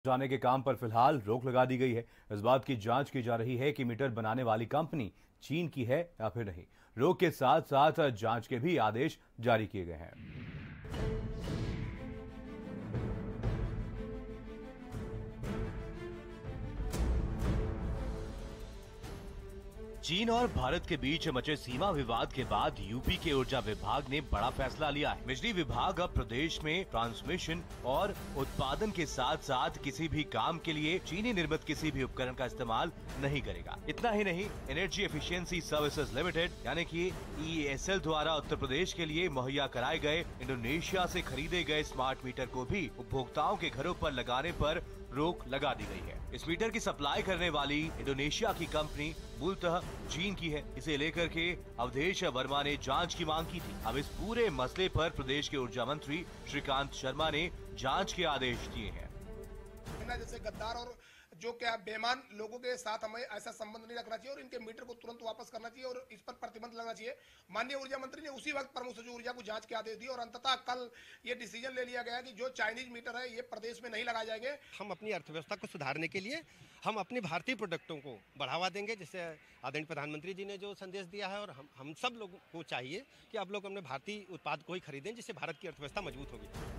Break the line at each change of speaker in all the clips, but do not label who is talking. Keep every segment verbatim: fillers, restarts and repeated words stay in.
जाने के काम पर फिलहाल रोक लगा दी गई है। इस बात की जांच की जा रही है कि मीटर बनाने वाली कंपनी चीन की है या फिर नहीं। रोक के साथ साथ जांच के भी आदेश जारी किए गए हैं।
चीन और भारत के बीच मचे सीमा विवाद के बाद यूपी के ऊर्जा विभाग ने बड़ा फैसला लिया है। बिजली विभाग अब प्रदेश में ट्रांसमिशन और उत्पादन के साथ साथ किसी भी काम के लिए चीनी निर्मित किसी भी उपकरण का इस्तेमाल नहीं करेगा। इतना ही नहीं, एनर्जी एफिशिएंसी सर्विसेज लिमिटेड यानी कि ई एस एल द्वारा उत्तर प्रदेश के लिए मुहैया कराए गए इंडोनेशिया से खरीदे गए स्मार्ट मीटर को भी उपभोक्ताओं के घरों पर लगाने पर रोक लगा दी गई है। इस मीटर की सप्लाई करने वाली इंडोनेशिया की कंपनी मूलतः चीन की है। इसे लेकर के अवधेश वर्मा ने जांच की मांग की थी। अब इस पूरे मसले पर प्रदेश के ऊर्जा मंत्री श्रीकांत शर्मा ने जांच के आदेश दिए हैं।
जैसे गद्दार और जो क्या बेईमान लोगों के साथ हमें ऐसा संबंध नहीं रखना चाहिए और इनके मीटर को तुरंत वापस करना चाहिए और इस पर प्रतिबंध लगना चाहिए। माननीय ऊर्जा मंत्री ने उसी वक्त प्रमुख सचिव ऊर्जा को जांच के आदेश दिए और अंततः कल ये डिसीजन ले लिया गया कि जो चाइनीज मीटर है ये प्रदेश में नहीं लगाए जाएंगे।
हम अपनी अर्थव्यवस्था को सुधारने के लिए हम अपने भारतीय प्रोडक्टों को बढ़ावा देंगे, जैसे आदरणीय प्रधानमंत्री जी ने जो संदेश दिया है, और हम हम सब लोगों को चाहिए कि आप लोग अपने भारतीय उत्पाद को ही खरीदें, जिससे भारत की अर्थव्यवस्था मजबूत होगी।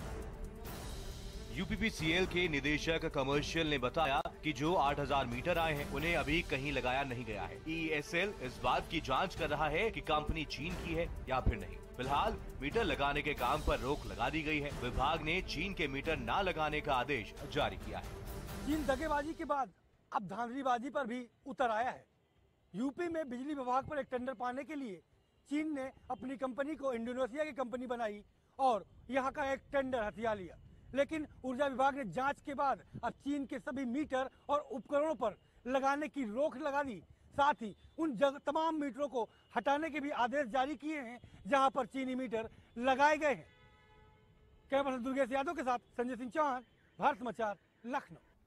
U P P C L के निदेशक कमर्शियल ने बताया कि जो आठ हज़ार मीटर आए हैं उन्हें अभी कहीं लगाया नहीं गया है। ई एस एल इस बात की जांच कर रहा है कि कंपनी चीन की है या फिर नहीं। फिलहाल मीटर लगाने के काम पर रोक लगा दी गई है। विभाग ने चीन के मीटर न लगाने का आदेश जारी किया है।
चीन दगेबाजी के बाद अब धांधलीबाजी पर भी उतर आया है। यूपी में बिजली विभाग पर एक टेंडर पाने के लिए चीन ने अपनी कंपनी को इंडोनेशिया की कंपनी बनाई और यहाँ का एक टेंडर हथिया लिया। लेकिन ऊर्जा विभाग ने जांच के बाद अब चीन के सभी मीटर और उपकरणों पर लगाने की रोक लगा दी। साथ ही उन जग, तमाम मीटरों को हटाने के भी आदेश जारी किए हैं जहां पर चीनी मीटर लगाए गए हैं। कैमरा पर्सन दुर्गेश यादव के साथ संजय सिंह चौहान, भारत समाचार, लखनऊ।